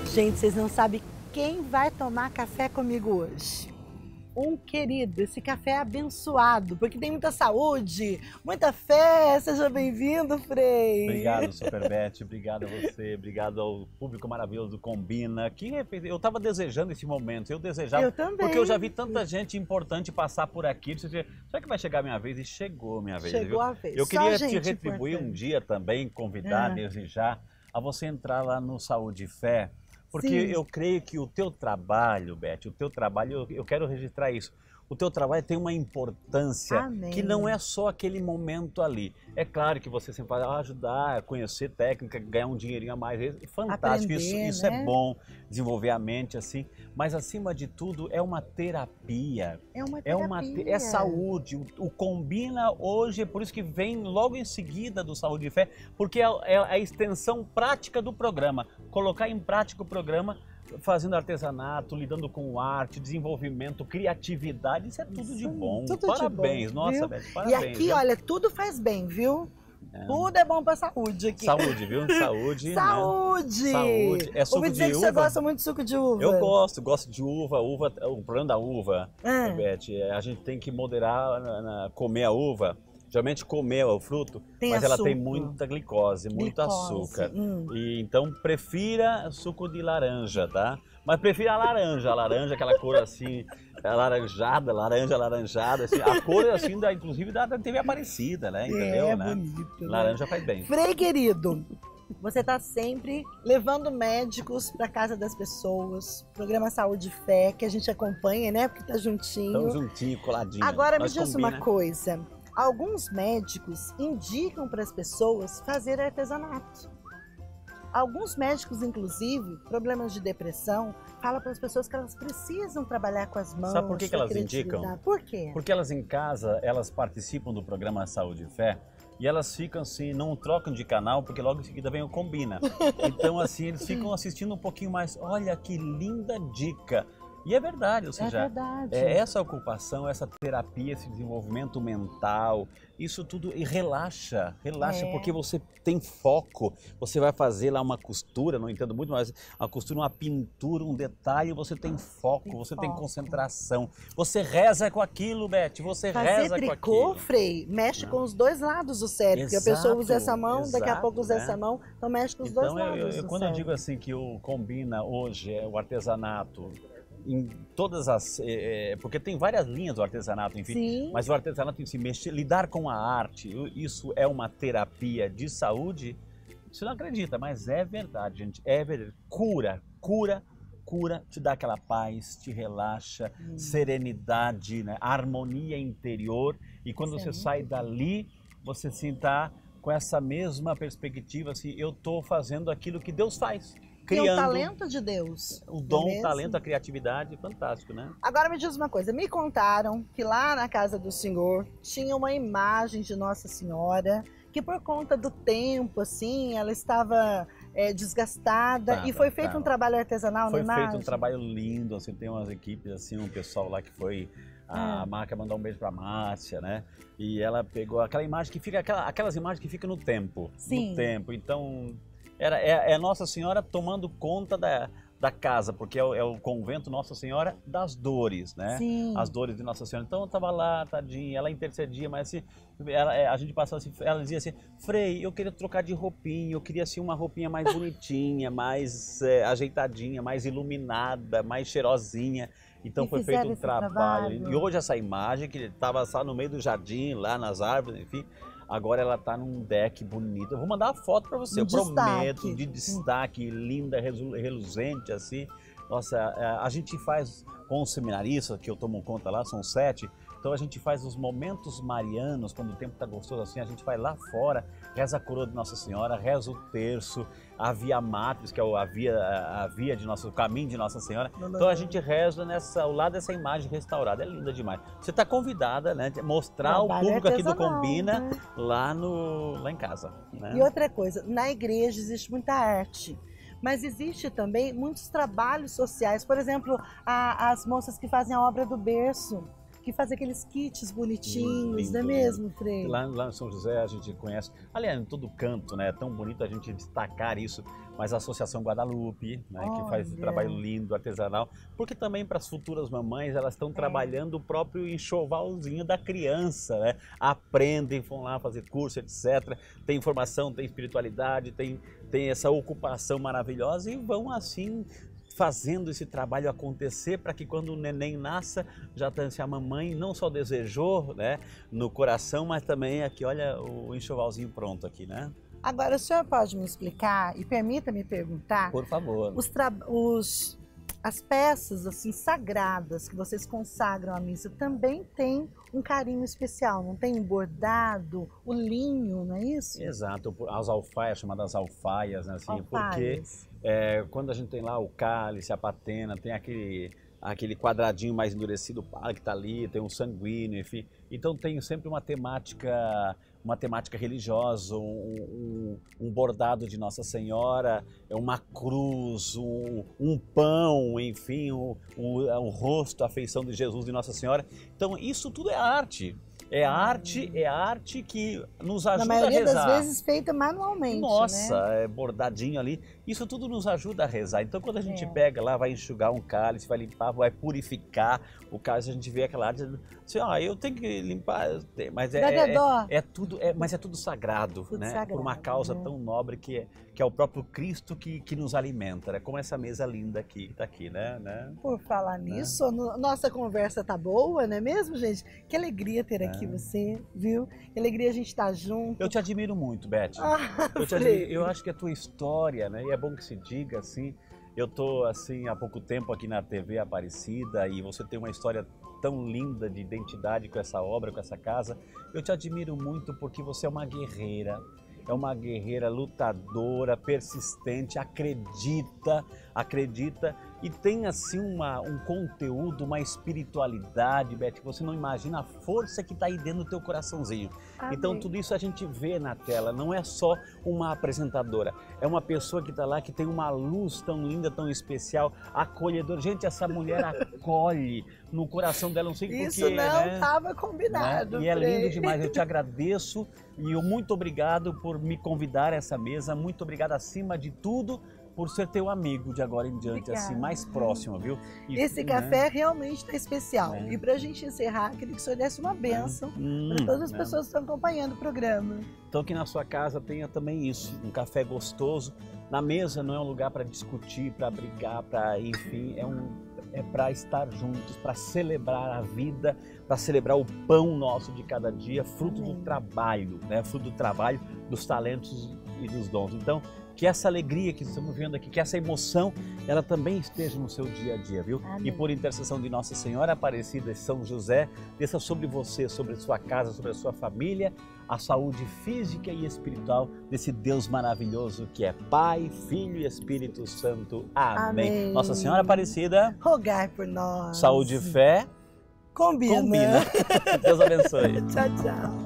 Gente, vocês não sabem quem vai tomar café comigo hoje. Um querido, esse café é abençoado, porque tem muita saúde, muita fé. Seja bem-vindo, Frei. Obrigado, Superbete, obrigado a você, obrigado ao público maravilhoso do Combina. Eu estava desejando esse momento, eu desejava. Eu também. Porque eu já vi tanta gente importante passar por aqui. Será que vai chegar a minha vez? E chegou a minha vez. Chegou viu? a vez. Eu Só queria te gente retribuir importante. um dia também, convidar, desejar a você entrar lá no Saúde e Fé. Porque Sim. eu creio que o teu trabalho, Beth, o teu trabalho, eu quero registrar isso. O teu trabalho tem uma importância Amém. que não é só aquele momento ali. É claro que você sempre vai ajudar, conhecer técnica, ganhar um dinheirinho a mais. É fantástico, Aprender, isso né? é bom, desenvolver a mente assim. Mas acima de tudo é uma terapia. É uma terapia. É saúde. O Combina hoje, é por isso que vem logo em seguida do Saúde e Fé, porque é a extensão prática do programa. Colocar em prática o programa, fazendo artesanato, lidando com arte, desenvolvimento, criatividade, isso é tudo de bom. Tudo Parabéns, de bom, nossa, viu? Beth, E parabéns. aqui, viu? olha, tudo faz bem, viu? Tudo é bom pra saúde aqui. Saúde, viu? Saúde. Saúde! Né? Saúde. É suco Ouvi dizer de que uva. você gosta muito de suco de uva. Eu gosto de uva. O problema da uva, Beth, a gente tem que moderar comer a uva. Geralmente comer o fruto, Tem mas ela açúcar. tem muita glicose, muito açúcar. E então prefira suco de laranja, tá? Mas prefira a laranja, aquela cor assim, alaranjada, laranja alaranjada, assim, a cor assim, inclusive da TV Aparecida, né? Entendeu? É né? bonito, né? Laranja faz bem. Frei querido, você está sempre levando médicos para casa das pessoas, programa Saúde e Fé, que a gente acompanha, né? Porque tá juntinho. Estamos juntinho, coladinho. Agora Nós me diz combina. uma coisa, alguns médicos indicam para as pessoas fazer artesanato. Alguns médicos, inclusive, problemas de depressão, falam para as pessoas que elas precisam trabalhar com as mãos. Sabe por que sua elas criatividade. indicam? Por quê? Porque elas em casa, elas participam do programa Saúde e Fé e elas ficam assim, não trocam de canal, porque logo em seguida vem o Combina. Então assim, eles ficam assistindo um pouquinho mais. Olha que linda dica! E é verdade, ou seja, verdade. Essa ocupação, essa terapia, esse desenvolvimento mental, isso tudo, e relaxa, porque você tem foco, você vai fazer lá uma costura, não entendo muito, mas uma costura, uma pintura, um detalhe, você tem foco, você tem concentração, você reza com aquilo, Beth, você reza Fazer com tricô, aquilo. Frei, mexe com os dois lados do cérebro, porque a pessoa usa essa mão, daqui a pouco usa essa mão, então mexe com os dois lados do quando eu cérebro. digo assim que o Combina hoje é o artesanato, em todas as... porque tem várias linhas do artesanato, enfim. Sim. Mas o artesanato em si, lidar com a arte, isso é uma terapia de saúde? Você não acredita, mas é verdade, gente. É verdade. Cura, te dá aquela paz, te relaxa, serenidade, né? Harmonia interior. E quando você sai dali, você se tá com essa mesma perspectiva, assim, eu estou fazendo aquilo que Deus faz. Criando. E o talento de Deus. O dom, não é o talento, mesmo? a criatividade, fantástico, né? Agora me diz uma coisa, me contaram que lá na casa do Senhor tinha uma imagem de Nossa Senhora que por conta do tempo, assim, ela estava desgastada e foi feito um trabalho artesanal na imagem? Foi feito um trabalho lindo, assim, tem umas equipes, assim, um pessoal lá que foi... A Marca mandou um beijo pra Márcia, né? E ela pegou aquela imagem que fica, aquelas imagens que ficam no tempo. Sim. No tempo, então... É Nossa Senhora tomando conta da casa, porque é o convento Nossa Senhora das Dores, né? Sim. As dores de Nossa Senhora. Então eu tava lá, tadinha, ela intercedia, mas assim, a gente passava assim, ela dizia assim, Frei, eu queria trocar de roupinha, eu queria assim uma roupinha mais bonitinha, mais ajeitadinha, mais iluminada, mais cheirosinha. Então foi feito um trabalho. E hoje essa imagem, que estava só no meio do jardim, lá nas árvores, enfim, agora ela está num deck bonito. Eu vou mandar uma foto para você, eu prometo, de destaque, linda, reluzente, assim. Nossa, a gente faz com os seminaristas, que eu tomo conta lá, são 7, então a gente faz os momentos marianos, quando o tempo está gostoso assim, a gente vai lá fora, reza a coroa de Nossa Senhora, reza o terço, a Via Matriz, que é a via de o caminho de Nossa Senhora. Então a gente reza ao lado dessa imagem restaurada, é linda demais. Você está convidada, né, de mostrar ao público aqui do Combina, né? lá em casa. Né? E outra coisa, na igreja existe muita arte. Mas existe também muitos trabalhos sociais, por exemplo, as moças que fazem a obra do berço, que faz aqueles kits bonitinhos, Lindo, não é mesmo, Frei? Lá em São José a gente conhece, aliás, em todo canto, né? É tão bonito a gente destacar isso, mas a Associação Guadalupe, né, que faz esse trabalho lindo, artesanal, porque também para as futuras mamães elas estão trabalhando o próprio enxovalzinho da criança, né? Aprendem, vão lá fazer curso, etc. Tem informação, tem espiritualidade, tem essa ocupação maravilhosa e vão assim fazendo esse trabalho acontecer para que quando o neném nasça, já se a mamãe não só desejou, né, no coração, mas também aqui, olha o enxovalzinho pronto aqui, né? Agora, o senhor pode me explicar e permita-me perguntar, Por favor. as peças assim sagradas que vocês consagram à missa também tem um carinho especial, não tem um bordado, o linho, não é isso? Exato, as alfaias, chamadas alfaias, né, assim, Alfaias. porque quando a gente tem lá o cálice, a patena, tem aquele quadradinho mais endurecido que está ali, tem um sanguíneo, enfim. Então tem sempre uma temática religiosa, um bordado de Nossa Senhora, uma cruz, um pão, enfim, o rosto, a feição de Jesus de Nossa Senhora. Então isso tudo é arte. É arte que nos ajuda a rezar. Na maioria das vezes feita manualmente, Nossa, né? é bordadinho ali. Isso tudo nos ajuda a rezar. Então, quando a gente pega lá, vai enxugar um cálice, vai limpar, vai purificar o cálice, a gente vê aquela arte, assim, eu tenho que limpar, mas mas é tudo sagrado, Tudo né? sagrado, por uma causa né? tão nobre que é o próprio Cristo que nos alimenta, né? Como essa mesa linda aqui, que tá aqui, né? Por falar nisso, nossa conversa tá boa, não é mesmo, gente? Que alegria ter aqui você, viu? Que alegria a gente estar junto. Eu te admiro muito, Beth. Eu acho que a tua história, né? E é bom que se diga assim. Eu tô assim há pouco tempo aqui na TV Aparecida e você tem uma história tão linda de identidade com essa obra, com essa casa. Eu te admiro muito porque você é uma guerreira lutadora, persistente, acredita e tem assim um conteúdo, uma espiritualidade, Beth, que você não imagina a força que está aí dentro do teu coraçãozinho. Amém. Então tudo isso a gente vê na tela, não é só uma apresentadora, é uma pessoa que está lá, que tem uma luz tão linda, tão especial, acolhedora. Gente, essa mulher acolhe no coração dela, não sei porquê. Isso não estava combinado. Né? E é lindo demais, eu te agradeço e muito obrigado por me convidar a essa mesa, muito obrigado acima de tudo por ser teu amigo de agora em diante, Obrigada. assim, mais próximo, viu? Esse café realmente está especial. E para a gente encerrar, queria que o senhor desse uma bênção para todas as pessoas que estão acompanhando o programa. Então que na sua casa tenha também isso, um café gostoso. Na mesa não é um lugar para discutir, para brigar, enfim, é para estar juntos, para celebrar a vida, para celebrar o pão nosso de cada dia, fruto do trabalho, né? Fruto do trabalho, dos talentos e dos dons. Então, que essa alegria que estamos vendo aqui, que essa emoção, ela também esteja no seu dia a dia, viu? Amém. E por intercessão de Nossa Senhora Aparecida e São José, desça sobre você, sobre a sua casa, sobre a sua família, a saúde física e espiritual desse Deus maravilhoso que é Pai, Filho e Espírito Santo. Amém. Amém. Nossa Senhora Aparecida, Rogai por nós. saúde e fé. Combina. Deus abençoe. Tchau, tchau.